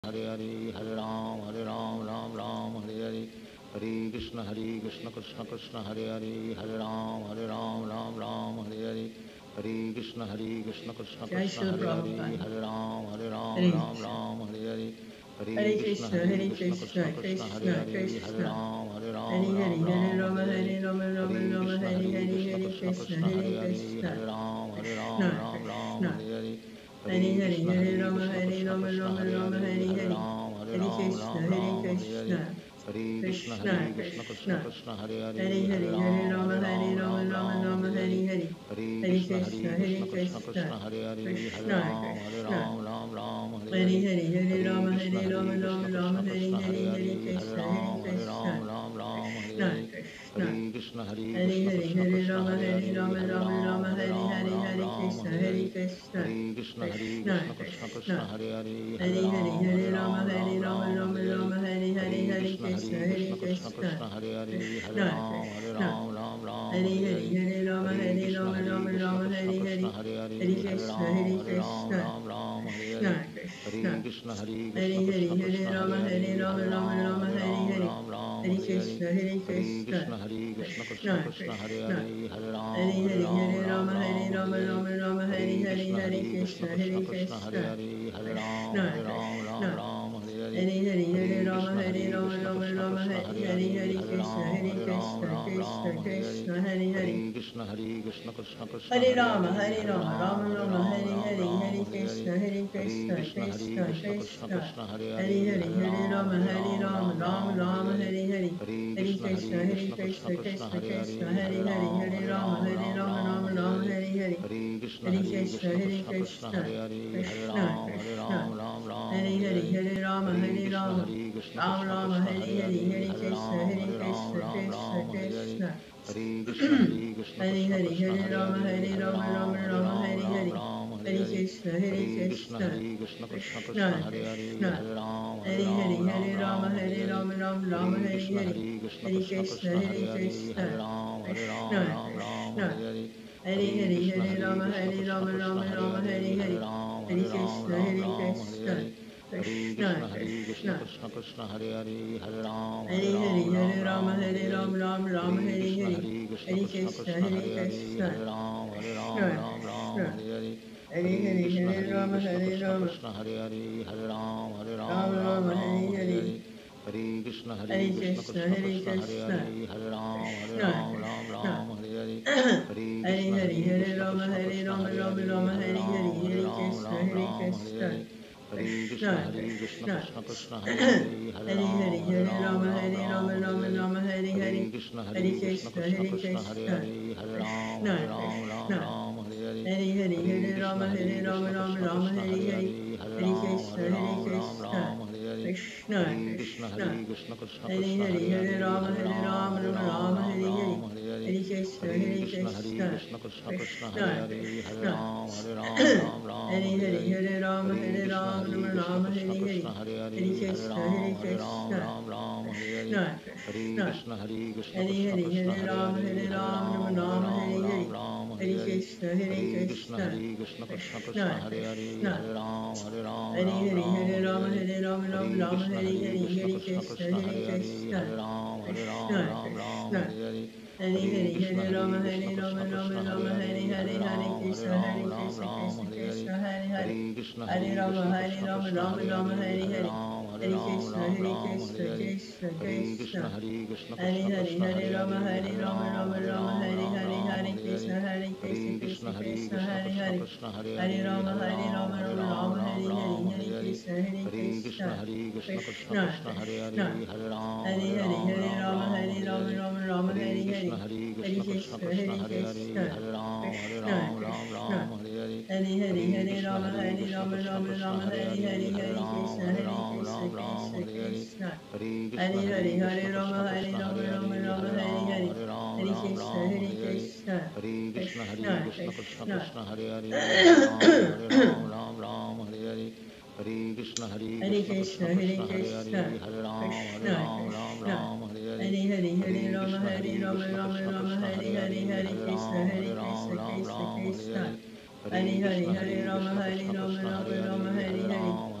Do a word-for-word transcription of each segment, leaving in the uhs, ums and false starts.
Hare Hare Hare Ram Hare Ram Ram Ram Hare Hare Hare Krishna Hare Krishna Krishna Krishna Hare Hare Hare Ram Hare Ram Ram Ram Hare Hare Hare Krishna Hare Krishna Krishna Krishna Hare Hare Hare Ram Hare Ram Ram Ram Hare Hare Hare Krishna Hare Krishna Krishna Krishna Hare Hare Hare Ram Hare Ram Ram Ram Hare Hare Hare Krishna Hare Krishna Krishna Krishna Hare Hare Hare Ram Hare Ram Ram Ram Hare Hare Hare Krishna Hare Krishna Krishna Krishna Hare Hare Hare Ram Hare Ram Ram Ram Hare Hare Hare Krishna Hare Krishna Krishna Krishna Hare Hare Hare Ram Hare Ram Ram Ram Hare Hare Hare Krishna Hare Krishna Krishna Krishna Hare Hare Hare Ram Hare Ram Ram Ram Hare Hare Hare Krishna Hare Krishna Krishna Krishna Hare Hare Hare Ram Hare Ram Ram Ram Hare Hare Hare Krishna Hare Krishna Krishna Krishna Hare Hare Hare Ram Hare Ram Ram Ram Hare Hare Hare Krishna Hare Krishna Krishna Krishna Hare Hare Hare Ram Hare Ram Ram Ram Hare Hare Hare Krishna Hare Krishna Krishna Krishna Hare Hare Hare Ram Hare Ram Ram Ram Hare Hare Hare Krishna Hare Krishna Krishna Krishna Hare Hare Hare Ram Hare Ram Ram Ram Hare Hare Hare Krishna Hare Krishna Krishna Krishna Hare Hare Hare Ram Hare Ram Ram Ram Hare Hare Hare Krishna Hare Krishna Krishna Krishna Hare Hare Hare Ram Hare Ram Ram Ram Hare Hare Hare Krishna Hare Krishna Krishna Krishna Hare Hare Hare Ram Hare Ram Ram Ram Hare Hare Hare Krishna Hare Krishna Krishna Krishna Hare Hare Hare Ram Hare Ram Ram Ram Hare Hare Hare Krishna Hare Krishna Krishna Krishna Hare Hare Hare Ram Hare Ram Ram Ram Hare Hare Hare Krishna Hare Krishna Krishna Krishna Hare Hare Hare Ram Hare Ram Ram Ram Hare Hare Hare Krishna Hare Krishna Krishna Krishna Hare Hare Hare Ram Hare Ram Ram Ram Hare Hare Hare Krishna Hare Krishna Krishna Krishna Hare Hare Hare Ram Hare Ram Ram Ram Hare Hare Hare Krishna Hare Krishna Krishna Krishna Hare Hare Hare Ram Hare Ram Ram Ram Hare Hare Hare Krishna Hare Krishna Krishna Krishna Hare Hare Hare Ram Hare Ram Ram Ram Hare Hare Hare Krishna Hare Krishna Krishna Krishna Hare Hare Hare Ram Hare Ram Ram Ram Hare Hare Hare Krishna Hare Krishna Krishna Krishna Hare Hare Hare Ram Hare Ram Ram Ram Hare Hare Hare Krishna Hare Krishna Krishna Krishna Hare Hare Hare Ram Hare Ram Ram Ram Hare Hare Hare Krishna Hare Krishna Krishna Krishna Hare Hare Hare Ram Hare Ram Ram Ram Hare Hare Hare Krishna Hare Krishna Krishna Krishna Hare Hare Hare Ram Hare Ram Ram Ram Hare Hare Hare Krishna Hare Krishna Krishna Krishna Hare Hare Hare Ram Hare Ram Ram Ram Hare Hare Hare Krishna Hare Krishna Krishna Krishna Hare Hare Hare Ram Hare Ram Ram Ram Hare Hare Hare Krishna Hare Krishna Krishna Krishna Hare Hare Hare Ram Hare Ram Ram Ram Hare Hare Hare Krishna Hare Krishna Krishna Krishna Hare Hare Hare Ram Hare Ram Ram Ram Hare Hare Hare Krishna Hare Krishna Krishna Krishna Hare Hare Hare Ram Hare Ram Ram Ram Hare Hare Hare Krishna Hare Krishna Krishna Krishna Hare Hare Hare Ram Hare Ram Ram Ram Hare Hare Hare Krishna Hare Krishna Krishna Krishna Hare Hare Hare Ram Hare Ram Ram Ram Hare Hare Hare Krishna Hare Krishna Krishna Krishna Hare Hare Hare Ram Hare Ram Ram Ram Hare Hare Hare Krishna Hare Krishna Krishna Krishna Hare Hare Hare Ram Hare Ram Ram Ram Hare Hare Hare Krishna Hare Krishna Krishna Krishna Hare Hare Hare Ram Hare Ram Ram Ram Hare Hare Hare Krishna Hare Krishna Krishna Krishna Hare Hare Hare Ram Hare Ram Ram Ram Hare Hare Hare Krishna Hare Krishna Krishna Krishna Hare Hare Hare Ram Hare Ram Ram Ram Hare Hare Hare Krishna Hare Krishna Krishna Krishna Hare Hare Hare Ram Hare Ram Ram Ram Hare Hare Hare Krishna Hare Krishna Krishna Krishna Hare Hare Hare Ram Hare Ram Ram Ram Hare Hare Hare Krishna Hare Krishna Krishna Krishna Hare Hare Hare Ram Hare Ram Ram Ram Hare Hare Hare Krishna Hare Krishna Krishna Krishna Hare Hare Hare Ram Hare Ram Ram Ram Hare Hare Hare Krishna Hare Krishna Krishna Krishna Hare Hare Hare Ram Hare Ram Ram Ram Hare Hare Hare Krishna Hare Krishna Krishna Krishna Hare Hare Hare Ram Hare Ram Ram Ram Hare Hare Hare Krishna Hare Krishna Krishna Krishna Hare Hare Hare Ram Hare Ram Ram Ram Hare Hare Hare Krishna Hare Krishna Krishna Krishna Hare Hare Hare Ram Hare Ram Ram Ram Hare Hare Hare Krishna Hare Krishna Krishna Krishna Hare Hare Hare Ram Hare Ram Ram Ram Hare Hare Hare Krishna Hare Krishna Krishna Krishna Hare Hare Hare Ram Hare Ram Ram Ram Hare Hare Hare Krishna Hare Krishna Krishna Krishna Hare Hare Hare Ram Hare Ram Ram Ram Hare Hare Hare Krishna Hare Krishna Krishna Krishna Hare Hare Hare Ram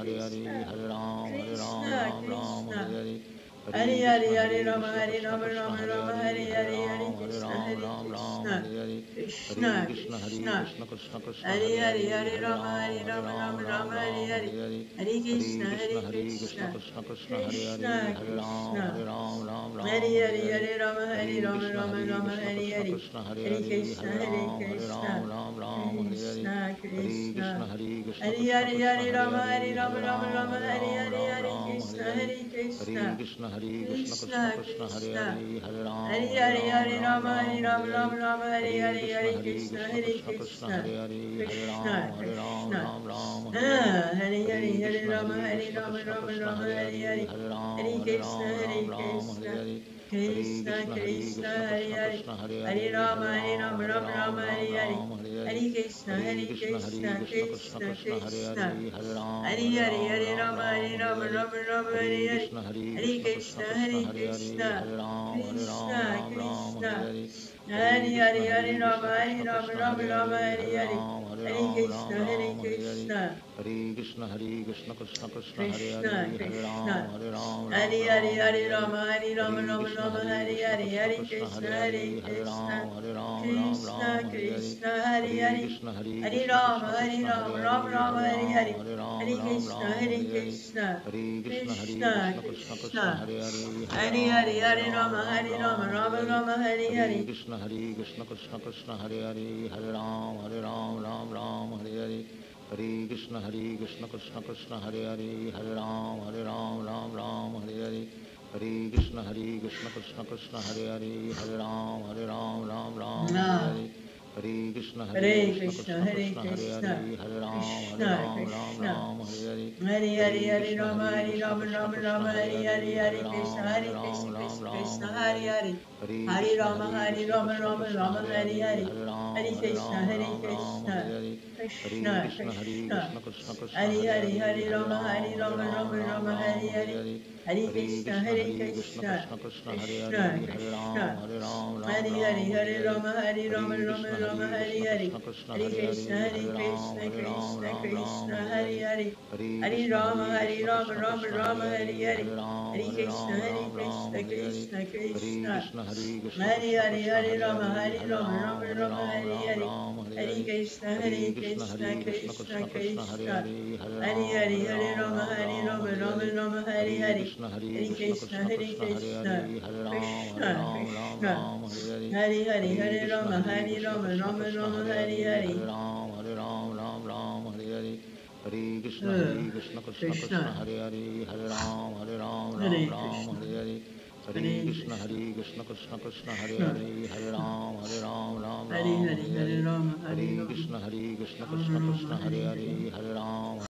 Hare Hare Hare Ram Hare Ram Krishna, Ram Ram Krishna. Hare Hare Hare Hare Hare Krishna Hare Hare Rama Krishna Hare Krishna Rama Krishna Rama Hare Rama Hare Hare Hare Hare Hare Ram Hare Krishna Ram Hare Ram Ram Krishna. Hare Hare Krishna, Hare Krishna Hare Krishna. Krishna Krishna Krishna Hare Hare Hare Hare Hare Hare Rama Ram Hare Hare Rama Ram Rama Ram Rama Hare Ram Hare. Hare Hare Hare Hare Krishna, Krishna Hare Hare Krishna Krishna. Krishna Krishna Hare Hare Krishna, Hare Ram Krishna. Hare Ram Ram Hare Hari Hari Hare Rama Hari Hare Rama Krishna, Rama Hare Rama Krishna, Hari Krishna Hari Krishna, Hare Hare Hare, Krishna Hare Hare Ram, Hare Krishna Ram, Ram Ram, Hare Hare. Krishna Hare Krishna, Krishna Hare Krishna, Hari Krishna Hari Krishna, Hari Hare Rama Hare, Hari Rama Hare Rama Ram, Rama Hare Hari Ram, Hari Ram Hare Ram, Hare Krishna Hare. Hare Krishna Hare Krishna, Hare Krishna, Krishna Krishna Krishna, Hare Krishna Hare, Hare Ram, Hari Hare Hari Ram, Hari Ram Rama Hari Ram, Hare Rama Hare. Rama Rama Hari Hare Hari Krishna, Hare Hare Krishna Krishna, Hare Krishna Krishna, Krishna Hare Hare, Hare Krishna Ram, Hare Ram, Krishna Ram Ram, Hare Hare. Ah, Hari Hari Hare Hari Krishna, Rama Hare Hari Krishna, Rama Krishna Rama Krishna, Rama Hare Hari Hare, Hari Hare Ram, Hari Hare Krishna Ram, Hari Ram Ram, Hare Krishna Hare. Hare Krishna Krishna, Hare Krishna Krishna, Hari Krishna Hari Krishna, Hare Hari Hare, Rama Hare Hari Ram, Rama Hare Rama Ram, Rama Ram Hari Hari Ram, Hare Hare. Hari Krishna Hare Hari Krishna, Hare Krishna Krishna, Krishna Krishna Krishna, Hare Krishna Hare, Hare Ram, Hari Hare Hari Ram, Hari Ram Rama Hari Ram, Hare Rama Hare. Rama Rama Hari Hare Hari Krishna, Hare Hari Krishna, Krishna Krishna Krishna, Hari Hare Hare, Krishna Hare Ram, Hare Ram, Krishna Ram Ram, Hare Krishna Hare. Hare Hari Krishna, Hari Hari Hare Rama Krishna, Hari Krishna Rama Krishna, Rama Hare Rama Hare, Hari Hare Hari Ram, Hare Hari Ram, Krishna Ram Hari Ram, Hare Hare. Krishna Hare Krishna, Hare Krishna, Krishna Krishna, Hare Krishna Hare, Hare Krishna Ram, Hare Ram, Ram Hari Hari Ram, Hari Hare Hare. Rama Hari Rama Hare Rama Krishna, Rama Hare Hari Krishna, Hari Krishna Hari Krishna, Krishna Hare Hari Hare, Hare Krishna Ram, Hare Ram, Ram Krishna Ram, Hare Hare. Krishna Hari Hare Hari Krishna, Hare Hari Krishna, Rama Krishna Hari Krishna, Rama Hare Rama Hare, Rama Hare Hari Ram, Hari Hare Ram, Hari Ram Krishna Ram, Hari Hare Hare. Krishna Hare Krishna, Hare Krishna Krishna, Krishna Krishna Krishna, Hare Hare, Hare Hari Ram, Hari Hare Hari Ram, Rama Ram Hari Rama Ram, Hare Rama Hare. Rama Hari Hare Hari Krishna, Hare Krishna, Krishna Krishna, Hare Hare, Hare Ram, Hare Ram, Ram Ram, Hare Hare. Hare Krishna, Hare Krishna, Krishna Krishna, Hare Hare, Hare Ram, Hare Ram, Ram Ram, Hare Hare. Hare Krishna, Hare Krishna, Krishna Krishna, Hare Hare, Hare Ram, Hare Ram, Ram Ram, Hare Ah. Hare. Hare Krishna, Hare Hare Krishna, Krishna, Krishna Hare Krishna, Hare Krishna, Hare, Hare Ram, Hare Krishna Ram, Ram Krishna, Ram, Hare Hare. Hari Hare Hari Hari Krishna, Rama Hare Hari Krishna, Rama Krishna Rama Krishna, Rama Hare Hari Hare, Hari Hare Hari Krishna Ram, Hare Hari Ram, Krishna Ram Krishna Ram, Krishna Hare Hari Hare. Hari Hare Hari Krishna, Rama Hare Hari Krishna, Rama Krishna Rama Krishna, Rama Hare Hari Hare, Hari Hare Ram, Hari Hare Krishna Ram, Hari Ram Ram, Krishna Hare Hare. Krishna Hare Krishna, Hare Krishna Krishna, Krishna Krishna, Hari Hare Hari Hare, Hari Hare Rama Ram, Hari Hare Rama Ram, Rama Ram Rama Ram, Hari Hare Hari Hare. Hari Hare Krishna Krishna, Hari Hare Krishna, Krishna Krishna Krishna, Hare Krishna Hare, Hare Krishna Ram, Hare Ram, Ram Hari Hari Ram, Hare Hari Hare. Rama Hari Rama Hare Rama Krishna, Rama Hare Hari Krishna, Hari Krishna Krishna, Hari Hare Krishna Hare, Hari Hare Ram, Krishna Hare Ram, Krishna Ram Ram, Krishna Hare Hari Hare. Hari Hare Hari Krishna, Rama Hare Hari Krishna, Rama Krishna Rama Krishna, Hare Rama Hare, Hari Hare Hari Ram, Hari Hare Krishna Ram, Hari Ram Ram, Krishna Hare Hare. Krishna Hare Krishna Krishna, Hare Krishna, Hari Krishna Hari Krishna, Hari Hare Rama Hare, Hari Hare Rama Ram, Rama Hare Rama Ram, Hari Ram Hari Ram, Hare Hari Hare. Krishna Hare Hari Krishna, Krishna Hare Krishna, Krishna Krishna Krishna, Hare Krishna Hare, Hare Hari Ram, Hari Hare Hari Ram, Rama Ram Hari Ram, Rama Hare Rama Hare. Rama Hari Hare Hari Krishna, Hare Hari Krishna, Krishna Krishna Hari Krishna, Hare Krishna Hare, Hare Ram, Krishna Hare Ram, Ram Krishna Ram, Hare Hare. Hari Hari Hare Hari Krishna, Rama Hare Hari Krishna, Rama Krishna Rama Krishna, Rama Hare Hari Hare, Hari Hare Ram, Hare Ram, Ram Ram, Hare Hare. Hare Krishna, Hare uh, Krishna, Krishna Krishna Krishna, Hare Hare, Hare Ram, Hare Ram, Ram Hare Ram, Krishna Hare Hare. Hare Hare Krishna, Krishna Hare Krishna, Krishna Krishna, Hare Krishna Hare, Hare Krishna Ram, Hare Ram, Ram Hari Ram, Hari Hare Hare Hare. Rama Hare Hari Rama Krishna, Hare Krishna, Rama Krishna Rama Krishna, Hare Hari Hare, Hari Hare Ram.